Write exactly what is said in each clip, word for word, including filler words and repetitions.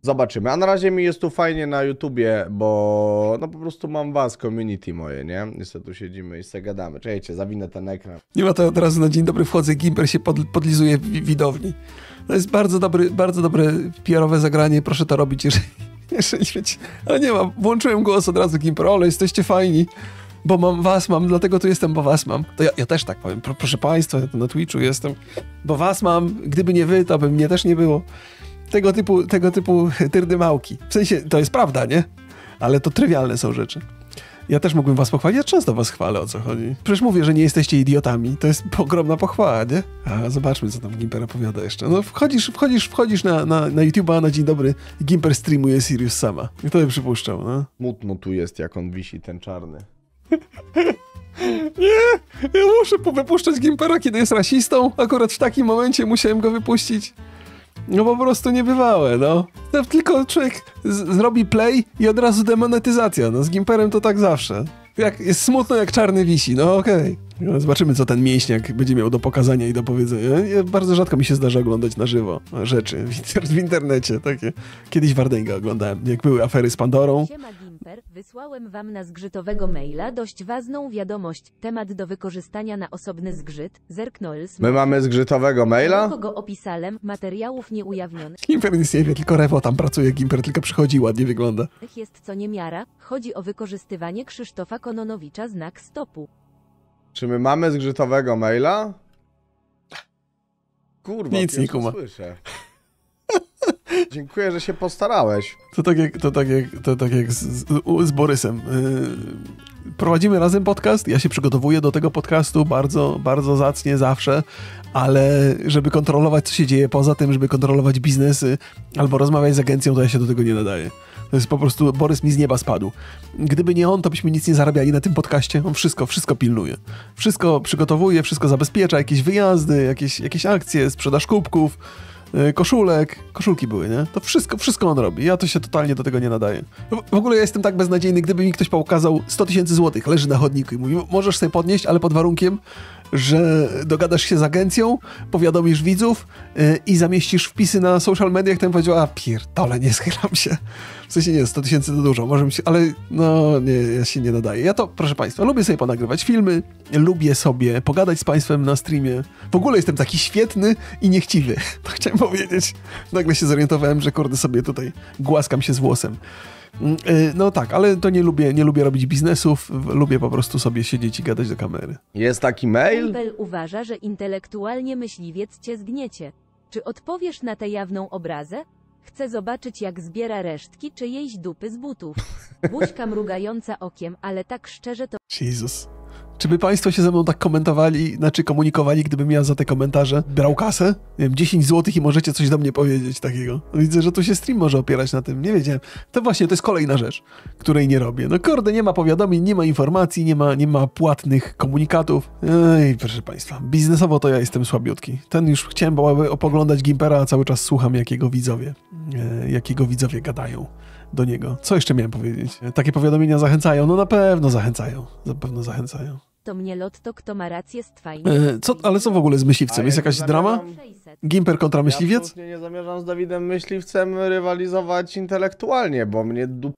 Zobaczymy. A na razie mi jest tu fajnie na YouTubie, bo no po prostu mam was, community moje, nie? Niestety tu siedzimy i se gadamy. Czekajcie, zawinę ten ekran. Nie ma to od razu na dzień dobry wchodzę, Gimper się pod, podlizuje w widowni. To jest bardzo dobry, bardzo dobre P R-owe zagranie, proszę to robić, jeżeli, jeżeli wiecie. Ale nie mam, włączyłem głos od razu, Gimper, ale jesteście fajni, bo mam was, mam, dlatego tu jestem, bo was mam. To ja, ja też tak powiem, Pro, proszę państwa, ja tu na Twitchu jestem, bo was mam, gdyby nie wy, to by mnie też nie było. Tego typu, tego typu tyrdymałki. W sensie, to jest prawda, nie? Ale to trywialne są rzeczy. Ja też mógłbym was pochwalić, ja często was chwalę, o co chodzi. Przecież mówię, że nie jesteście idiotami, to jest ogromna pochwała, nie? A zobaczmy, co tam Gimper opowiada jeszcze. No wchodzisz, wchodzisz, wchodzisz na, na, na YouTube'a, na dzień dobry, Gimper streamuje Sirius sama. I to by przypuszczał, no. Smutno tu jest, jak on wisi, ten czarny. Nie, ja muszę wypuszczać Gimpera, kiedy jest rasistą. Akurat w takim momencie musiałem go wypuścić. No po prostu niebywałe, no. no tylko człowiek zrobi play i od razu demonetyzacja. No z Gimperem to tak zawsze. Jak, jest smutno jak czarny wisi, no okej. Okay. No, zobaczymy, co ten mięśniak będzie miał do pokazania i do powiedzenia. Ja, bardzo rzadko mi się zdarza oglądać na żywo rzeczy w, inter w internecie. Takie. Kiedyś Wardęga oglądałem, jak były afery z Pandorą. Siema Gimper, wysłałem wam na zgrzytowego maila dość ważną wiadomość. Temat do wykorzystania na osobny zgrzyt. Zerknąls. My mamy zgrzytowego maila? Kogo opisałem, materiałów nieujawnionych. Gimper nic nie wie, tylko Rewo tam pracuje. Gimper tylko przychodzi i ładnie wygląda. Jest co niemiara. Chodzi o wykorzystywanie Krzysztofa Kononowicza znak stopu. Czy my mamy zgrzytowego maila? Kurwa, nic nie kuma. Słyszę. Dziękuję, że się postarałeś. To tak jak, to tak jak, to tak jak z, z, z Borysem. Yy, prowadzimy razem podcast, ja się przygotowuję do tego podcastu bardzo, bardzo zacnie zawsze, ale żeby kontrolować, co się dzieje poza tym, żeby kontrolować biznesy albo rozmawiać z agencją, to ja się do tego nie nadaję. To jest po prostu, Borys mi z nieba spadł. Gdyby nie on, to byśmy nic nie zarabiali na tym podcaście. On wszystko, wszystko pilnuje. Wszystko przygotowuje, wszystko zabezpiecza, jakieś wyjazdy, jakieś, jakieś akcje, sprzedaż kubków, koszulek, koszulki były, nie? To wszystko, wszystko on robi. Ja to się totalnie do tego nie nadaję. W ogóle ja jestem tak beznadziejny, gdyby mi ktoś pokazał sto tysięcy złotych, leży na chodniku i mówi, możesz sobie podnieść, ale pod warunkiem, że dogadasz się z agencją, powiadomisz widzów yy, i zamieścisz wpisy na social mediach, to bym powiedział, a pierdolę, nie schylam się. W sensie nie, sto tysięcy to dużo, może mi się, ale no nie, ja się nie nadaję. Ja to, proszę państwa, lubię sobie ponagrywać filmy, lubię sobie pogadać z państwem na streamie. W ogóle jestem taki świetny i niechciwy. To chciałem powiedzieć. Nagle się zorientowałem, że kurde sobie tutaj głaskam się z włosem. No tak, ale to nie lubię, nie lubię robić biznesów, lubię po prostu sobie siedzieć i gadać do kamery. Jest taki mail? Kumpel uważa, że intelektualnie myśliwiec cię zgniecie. Czy odpowiesz na tę jawną obrazę? Chcę zobaczyć, jak zbiera resztki czyjejś dupy z butów. Buźka mrugająca okiem, ale tak szczerze to... Jezus. Czy by państwo się ze mną tak komentowali, znaczy komunikowali, gdybym ja za te komentarze brał kasę? Nie wiem, dziesięć złotych i możecie coś do mnie powiedzieć takiego. Widzę, że tu się stream może opierać na tym, nie wiedziałem. To właśnie, to jest kolejna rzecz, której nie robię. No kurde, nie ma powiadomień, nie ma informacji, nie ma, nie ma płatnych komunikatów. Ej, proszę państwa, biznesowo to ja jestem słabiutki. Ten już chciałem opoglądać Gimpera, a cały czas słucham, jak jego widzowie, e, jak jego widzowie gadają do niego. Co jeszcze miałem powiedzieć? Takie powiadomienia zachęcają? No na pewno zachęcają. Na pewno zachęcają. To mnie lotto, kto ma rację z twajnym. E, co, ale co w ogóle z myśliwcem? Jest jakaś drama? Gimper kontra myśliwiec? Ja absolutnie nie zamierzam z Dawidem Myśliwcem rywalizować intelektualnie, bo mnie dup...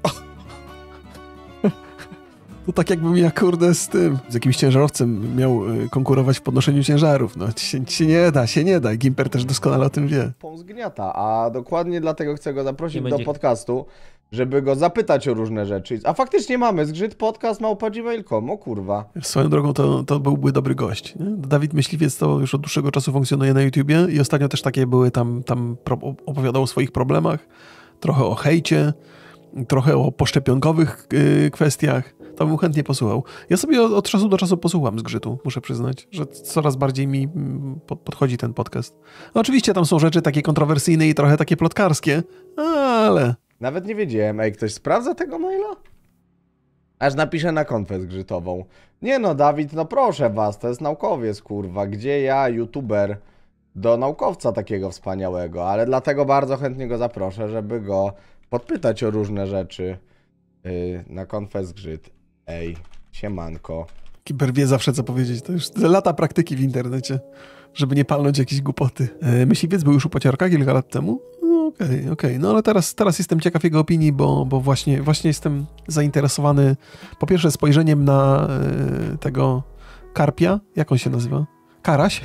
To tak jakbym ja, kurde, z tym, z jakimś ciężarowcem miał konkurować w podnoszeniu ciężarów. No, się, się nie da, się nie da. Gimper też doskonale o tym wie. Zgniata, a dokładnie dlatego chcę go zaprosić Nie do będzie... podcastu, żeby go zapytać o różne rzeczy. A faktycznie mamy zgrzyt podcast małpa gmail kropka com, o kurwa. Swoją drogą to, to byłby dobry gość. Nie? Dawid Myśliwiec to już od dłuższego czasu funkcjonuje na YouTubie i ostatnio też takie były tam, tam opowiadał o swoich problemach, trochę o hejcie, trochę o poszczepionkowych yy, kwestiach. To bym chętnie posłuchał. Ja sobie od, od czasu do czasu posłucham zgrzytu, muszę przyznać, że coraz bardziej mi pod, podchodzi ten podcast. No, oczywiście tam są rzeczy takie kontrowersyjne i trochę takie plotkarskie, ale... Nawet nie wiedziałem. Ej, ktoś sprawdza tego maila? Aż napiszę na konfę zgrzytową. Nie no, Dawid, no proszę was, to jest naukowiec, kurwa. Gdzie ja, youtuber, do naukowca takiego wspaniałego, ale dlatego bardzo chętnie go zaproszę, żeby go podpytać o różne rzeczy yy, na konfę zgrzyt. Ej, siemanko. Gimper wie zawsze, co powiedzieć. To już lata praktyki w internecie, żeby nie palnąć jakiejś głupoty. E, myśliwiec był już u Pociorka kilka lat temu? No, Okej, okay, okej. Okay. No ale teraz, teraz jestem ciekaw jego opinii, bo, bo właśnie, właśnie jestem zainteresowany po pierwsze spojrzeniem na y, tego karpia. Jak on się nazywa? Karaś?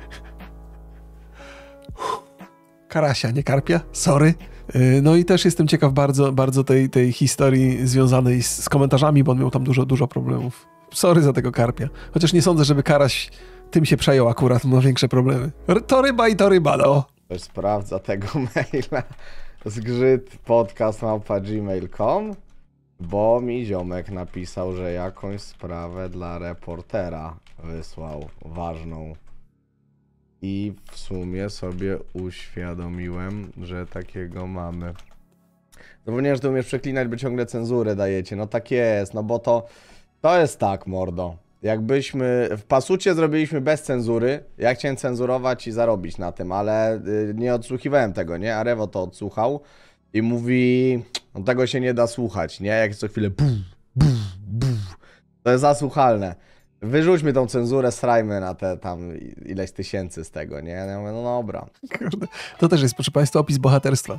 Karasia, nie karpia? Sorry. Y, no i też jestem ciekaw bardzo, bardzo tej, tej historii związanej z, z komentarzami, bo on miał tam dużo, dużo problemów. Sorry za tego karpia. Chociaż nie sądzę, żeby Karaś tym się przejął akurat, ma większe problemy. To ryba i to ryba, no. Ktoś sprawdza tego maila. Zgrzyt podcast małpa gmail kropka com, bo mi ziomek napisał, że jakąś sprawę dla reportera wysłał ważną. I w sumie sobie uświadomiłem, że takiego mamy. Zapomniałem, że ty umiesz przeklinać, by ciągle cenzurę dajecie. No tak jest, no bo to, to jest tak, mordo. Jakbyśmy w Pasucie zrobiliśmy bez cenzury, ja chciałem cenzurować i zarobić na tym, ale y, nie odsłuchiwałem tego, nie? A Rewo to odsłuchał i mówi, no tego się nie da słuchać, nie? Jak co chwilę buf, buf, buf. To jest zasłuchalne. Wyrzućmy tą cenzurę, srajmy na te tam ileś tysięcy z tego, nie? Ja mówię, no dobra. Kurde. To też jest, proszę państwa, opis bohaterstwa.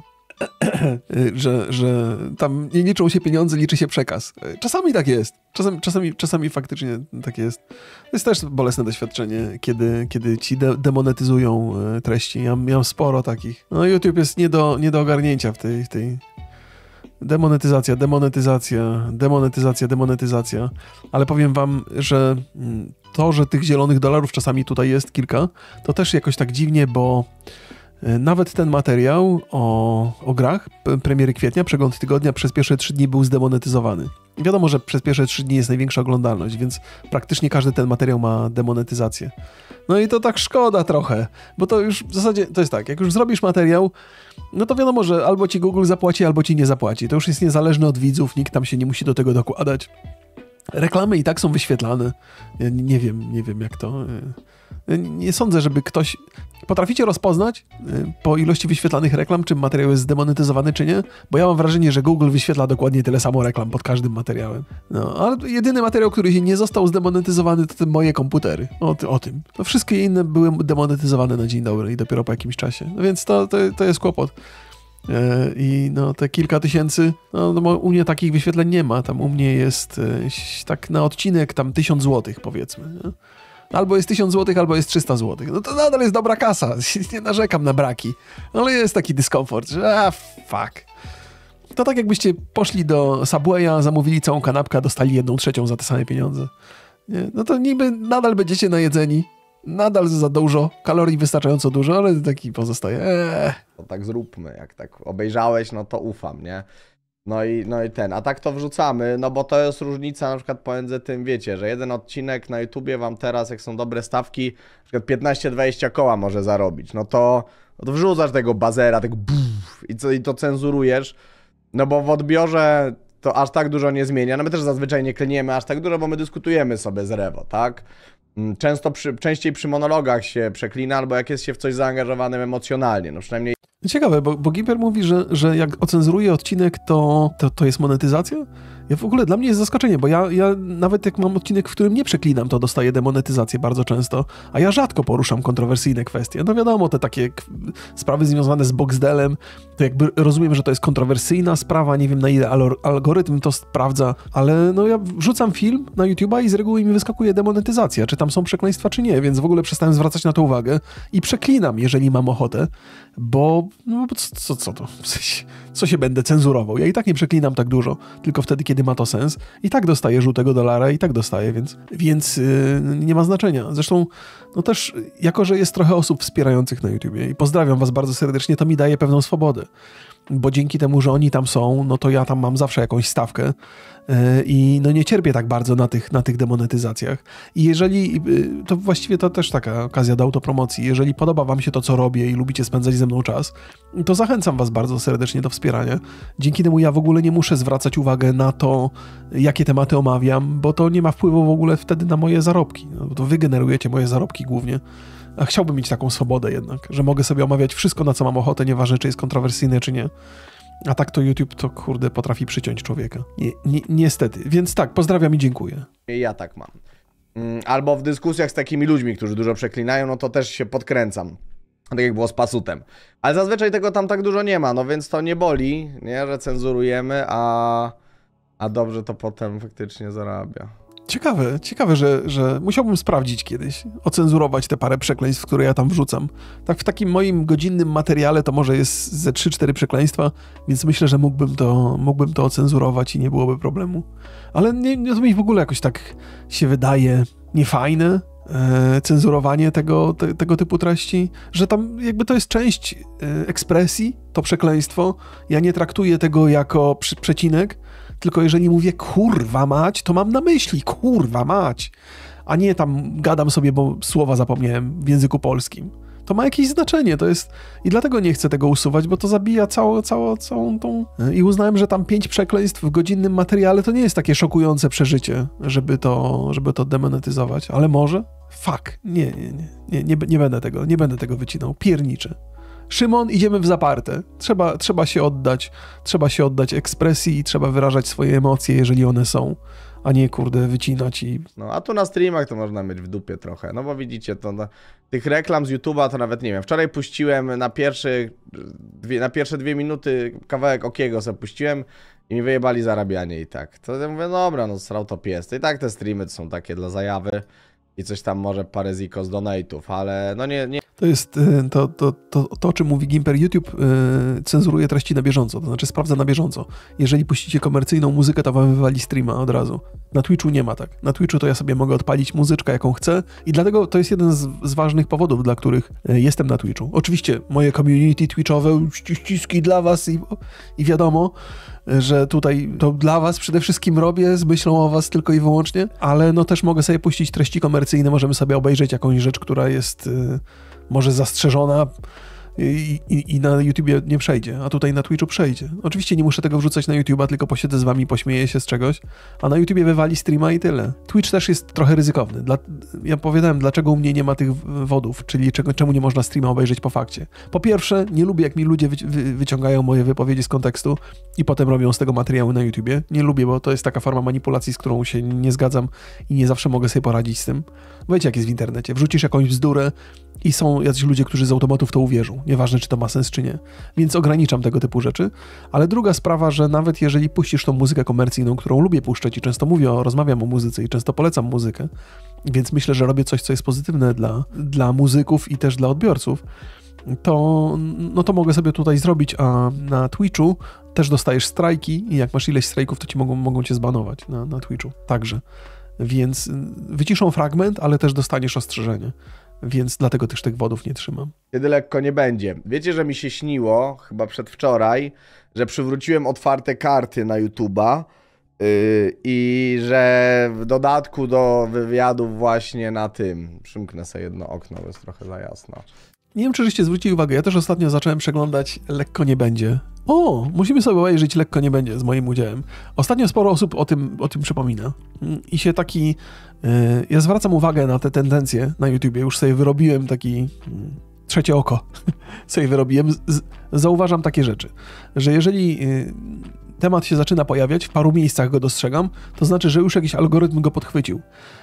że, że tam nie liczą się pieniądze, liczy się przekaz. Czasami tak jest. Czasami, czasami, czasami faktycznie tak jest. To jest też bolesne doświadczenie, kiedy, kiedy ci de demonetyzują treści. Ja miałem sporo takich. No YouTube jest nie do, nie do ogarnięcia w tej, w tej... Demonetyzacja, demonetyzacja, demonetyzacja, demonetyzacja. Ale powiem wam, że to, że tych zielonych dolarów czasami tutaj jest kilka, to też jakoś tak dziwnie, bo nawet ten materiał o, o grach premiery kwietnia, przegląd tygodnia, przez pierwsze trzy dni był zdemonetyzowany. Wiadomo, że przez pierwsze trzy dni jest największa oglądalność, więc praktycznie każdy ten materiał ma demonetyzację. No i to tak szkoda trochę, bo to już w zasadzie, to jest tak, jak już zrobisz materiał, no to wiadomo, że albo ci Google zapłaci, albo ci nie zapłaci. To już jest niezależne od widzów, nikt tam się nie musi do tego dokładać. Reklamy i tak są wyświetlane. Ja nie wiem, nie wiem jak to... Nie sądzę, żeby ktoś... Potraficie rozpoznać po ilości wyświetlanych reklam, czy materiał jest zdemonetyzowany, czy nie? Bo ja mam wrażenie, że Google wyświetla dokładnie tyle samo reklam pod każdym materiałem. No, ale jedyny materiał, który nie został zdemonetyzowany, to te moje komputery. O, o tym. To wszystkie inne były demonetyzowane na dzień dobry i dopiero po jakimś czasie. No więc to, to, to jest kłopot. I no te kilka tysięcy, no, no u mnie takich wyświetleń nie ma. Tam u mnie jest tak na odcinek tam tysiąc złotych, powiedzmy. Nie? Albo jest tysiąc złotych, albo jest trzysta złotych. No to nadal jest dobra kasa. Nie narzekam na braki. Ale jest taki dyskomfort, że a fuck. To tak jakbyście poszli do Subwaya, zamówili całą kanapkę, a dostali jedną trzecią za te same pieniądze. Nie? No to niby nadal będziecie najedzeni. Nadal za dużo, kalorii wystarczająco dużo, ale taki pozostaje. Eee. To tak zróbmy. Jak tak obejrzałeś, no to ufam, nie? No i, no i ten, a tak to wrzucamy, no bo to jest różnica na przykład pomiędzy tym, wiecie, że jeden odcinek na YouTubie wam teraz, jak są dobre stawki, na przykład piętnaście dwadzieścia koła może zarobić, no to, no to wrzucasz tego bazera, tego buf, i, co, i to cenzurujesz, no bo w odbiorze to aż tak dużo nie zmienia, no my też zazwyczaj nie klniemy aż tak dużo, bo my dyskutujemy sobie z Rewo, tak? Często przy, częściej przy monologach się przeklina, albo jak jest się w coś zaangażowanym emocjonalnie, no przynajmniej. Ciekawe, bo, bo Gimper mówi, że, że jak ocenzuruje odcinek, to, to, to jest monetyzacja? Ja w ogóle, dla mnie jest zaskoczenie, bo ja, ja nawet jak mam odcinek, w którym nie przeklinam, to dostaję demonetyzację bardzo często, a ja rzadko poruszam kontrowersyjne kwestie. No wiadomo, te takie sprawy związane z Boxdelem, to jakby rozumiem, że to jest kontrowersyjna sprawa, nie wiem na ile algorytm to sprawdza, ale no ja wrzucam film na YouTube'a i z reguły mi wyskakuje demonetyzacja, czy tam są przekleństwa, czy nie, więc w ogóle przestałem zwracać na to uwagę i przeklinam, jeżeli mam ochotę, bo no co, co, co to? Co się będę cenzurował? Ja i tak nie przeklinam tak dużo, tylko wtedy, kiedy ma to sens. I tak dostaję żółtego dolara, i tak dostaję, więc, więc yy, nie ma znaczenia. Zresztą, no też, jako że jest trochę osób wspierających na YouTubie i pozdrawiam was bardzo serdecznie, to mi daje pewną swobodę. Bo dzięki temu, że oni tam są, no to ja tam mam zawsze jakąś stawkę yy, i no nie cierpię tak bardzo na tych, na tych demonetyzacjach. I jeżeli, yy, to właściwie to też taka okazja do autopromocji, jeżeli podoba wam się to, co robię i lubicie spędzać ze mną czas, to zachęcam was bardzo serdecznie do wspierania. Dzięki temu ja w ogóle nie muszę zwracać uwagę na to, jakie tematy omawiam, bo to nie ma wpływu w ogóle wtedy na moje zarobki. No, to wy generujecie moje zarobki głównie. A chciałbym mieć taką swobodę jednak, że mogę sobie omawiać wszystko, na co mam ochotę, nieważne, czy jest kontrowersyjne, czy nie. A tak to YouTube to, kurde, potrafi przyciąć człowieka. Nie, ni niestety. Więc tak, pozdrawiam i dziękuję. Ja tak mam. Albo w dyskusjach z takimi ludźmi, którzy dużo przeklinają, no to też się podkręcam. Tak jak było z Pasutem. Ale zazwyczaj tego tam tak dużo nie ma, no więc to nie boli, nie, że cenzurujemy, a, a dobrze to potem faktycznie zarabia. Ciekawe, ciekawe, że, że musiałbym sprawdzić kiedyś, ocenzurować te parę przekleństw, które ja tam wrzucam. Tak w takim moim godzinnym materiale to może jest ze trzy cztery przekleństwa, więc myślę, że mógłbym to, mógłbym to ocenzurować i nie byłoby problemu. Ale nie, nie, to mi w ogóle jakoś tak się wydaje niefajne, e, cenzurowanie tego, te, tego typu treści, że tam jakby to jest część e, ekspresji, to przekleństwo. Ja nie traktuję tego jako przy, przecinek, tylko jeżeli mówię kurwa mać, to mam na myśli kurwa mać, a nie tam gadam sobie, bo słowa zapomniałem w języku polskim. To ma jakieś znaczenie, to jest... I dlatego nie chcę tego usuwać, bo to zabija całą, całą, całą tą... I uznałem, że tam pięć przekleństw w godzinnym materiale to nie jest takie szokujące przeżycie, żeby to, żeby to demonetyzować. Ale może? Fuck. Nie, nie, nie, nie, nie, nie będę tego, nie będę tego wycinał. Pierniczę. Szymon, idziemy w zaparte. Trzeba, trzeba się oddać, trzeba się oddać ekspresji i trzeba wyrażać swoje emocje, jeżeli one są, a nie, kurde, wycinać i... No, a tu na streamach to można mieć w dupie trochę, no bo widzicie, to na, tych reklam z YouTube'a to nawet nie wiem. Wczoraj puściłem na pierwsze dwie, na pierwsze dwie minuty kawałek Okiego sobie puściłem i mi wyjebali zarabianie i tak. To ja mówię, dobra, no srał to pies. I tak te streamy to są takie dla zajawy i coś tam może parę ziko z donate'ów, ale no nie... nie... To jest to, to, to, to, o czym mówi Gimper. YouTube yy, cenzuruje treści na bieżąco, to znaczy sprawdza na bieżąco. Jeżeli puścicie komercyjną muzykę, to wam wywali streama od razu. Na Twitchu nie ma tak. Na Twitchu to ja sobie mogę odpalić muzyczkę, jaką chcę i dlatego to jest jeden z, z ważnych powodów, dla których yy, jestem na Twitchu. Oczywiście moje community twitchowe, ściski dla was i, i wiadomo, że tutaj to dla was przede wszystkim robię, z myślą o was tylko i wyłącznie, ale no też mogę sobie puścić treści komercyjne, możemy sobie obejrzeć jakąś rzecz, która jest yy, może zastrzeżona i, i, i na YouTubie nie przejdzie, a tutaj na Twitchu przejdzie. Oczywiście nie muszę tego wrzucać na YouTube'a, tylko posiedzę z wami, pośmieję się z czegoś, a na YouTubie wywali streama i tyle. Twitch też jest trochę ryzykowny. Dla, ja opowiadałem, dlaczego u mnie nie ma tych wodów, czyli czego, czemu nie można streama obejrzeć po fakcie. Po pierwsze, nie lubię, jak mi ludzie wy, wy, wyciągają moje wypowiedzi z kontekstu i potem robią z tego materiały na YouTubie. Nie lubię, bo to jest taka forma manipulacji, z którą się nie zgadzam i nie zawsze mogę sobie poradzić z tym. Wiecie, jak jest w internecie. Wrzucisz jakąś bzdurę i są jacyś ludzie, którzy z automatów to uwierzą. Nieważne, czy to ma sens, czy nie. Więc ograniczam tego typu rzeczy. Ale druga sprawa, że nawet jeżeli puścisz tą muzykę komercyjną, którą lubię puszczać i często mówię, o, rozmawiam o muzyce i często polecam muzykę, więc myślę, że robię coś, co jest pozytywne dla, dla muzyków i też dla odbiorców, to, no to mogę sobie tutaj zrobić, a na Twitchu też dostajesz strajki i jak masz ileś strajków, to ci mogą, mogą cię zbanować na, na Twitchu. Także. Więc wyciszą fragment, ale też dostaniesz ostrzeżenie. Więc dlatego też tych wodów nie trzymam. Kiedy lekko nie będzie. Wiecie, że mi się śniło, chyba przedwczoraj, że przywróciłem otwarte karty na YouTube'a yy, i że w dodatku do wywiadów właśnie na tym, przymknę sobie jedno okno, bo jest trochę za jasno. Nie wiem, czy żeście zwrócili uwagę, ja też ostatnio zacząłem przeglądać Lekko nie będzie. O, musimy sobie obejrzeć Lekko nie będzie z moim udziałem. Ostatnio sporo osób o tym, o tym przypomina. I się taki... Yy, ja zwracam uwagę na te tendencje na YouTubie. Już sobie wyrobiłem taki... Yy, trzecie oko. sobie wyrobiłem. Z, zauważam takie rzeczy, że jeżeli yy, temat się zaczyna pojawiać, w paru miejscach go dostrzegam, to znaczy, że już jakiś algorytm go podchwycił.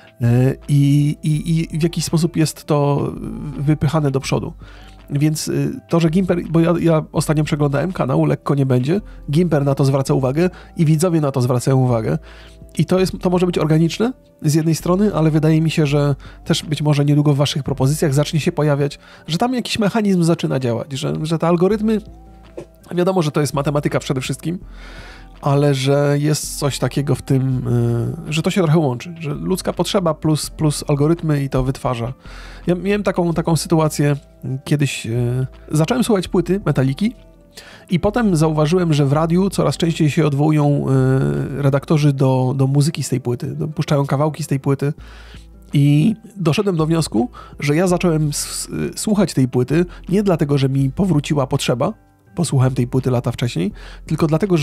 I, i, i w jakiś sposób jest to wypychane do przodu. Więc to, że Gimper, bo ja, ja ostatnio przeglądałem kanał, Lekko nie będzie, Gimper na to zwraca uwagę i widzowie na to zwracają uwagę. I to, jest, to może być organiczne z jednej strony, ale wydaje mi się, że też być może niedługo w waszych propozycjach zacznie się pojawiać, że tam jakiś mechanizm zaczyna działać, że, że te algorytmy, wiadomo, że to jest matematyka przede wszystkim, ale że jest coś takiego w tym, yy, że to się trochę łączy, że ludzka potrzeba plus, plus algorytmy i to wytwarza. Ja miałem taką, taką sytuację kiedyś, yy, zacząłem słuchać płyty Metaliki i potem zauważyłem, że w radiu coraz częściej się odwołują yy, redaktorzy do, do muzyki z tej płyty, puszczają kawałki z tej płyty i doszedłem do wniosku, że ja zacząłem s- słuchać tej płyty nie dlatego, że mi powróciła potrzeba, posłuchałem tej płyty lata wcześniej, tylko dlatego, że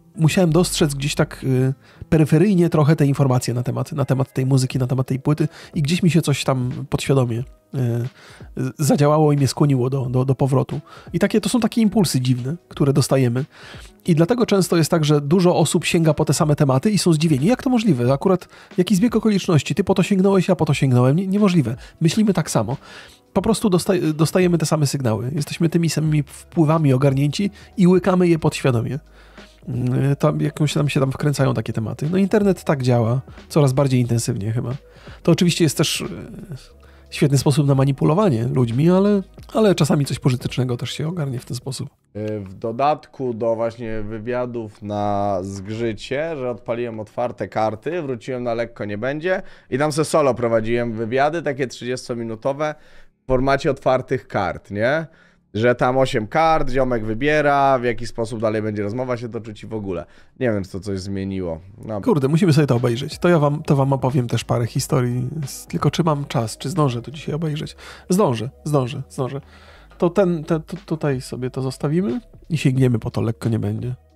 musiałem dostrzec gdzieś tak y, peryferyjnie trochę te informacje na temat, na temat tej muzyki, na temat tej płyty i gdzieś mi się coś tam podświadomie y, zadziałało i mnie skłoniło do, do, do powrotu. I takie, to są takie impulsy dziwne, które dostajemy. I dlatego często jest tak, że dużo osób sięga po te same tematy i są zdziwieni. Jak to możliwe? Akurat jaki zbieg okoliczności? Ty po to sięgnąłeś, ja po to sięgnąłem. Nie, niemożliwe. Myślimy tak samo. Po prostu dostaj, dostajemy te same sygnały. Jesteśmy tymi samymi wpływami ogarnięci i łykamy je podświadomie. Tam jakąś tam się tam wkręcają takie tematy. No internet tak działa, coraz bardziej intensywnie chyba. To oczywiście jest też świetny sposób na manipulowanie ludźmi, ale, ale czasami coś pożytecznego też się ogarnie w ten sposób. W dodatku do właśnie wywiadów na zgrzycie, że odpaliłem otwarte karty, wróciłem na lekko nie będzie i tam se solo prowadziłem wywiady, takie trzydziestominutowe w formacie otwartych kart, nie? Że tam osiem kart, ziomek wybiera, w jaki sposób dalej będzie rozmowa się toczyć i w ogóle. Nie wiem, czy to coś zmieniło. No. Kurde, musimy sobie to obejrzeć. To ja wam, to wam opowiem też parę historii, tylko czy mam czas, czy zdążę to dzisiaj obejrzeć. Zdążę, zdążę, zdążę. To ten, te, to, tutaj sobie to zostawimy i sięgniemy po to lekko nie będzie.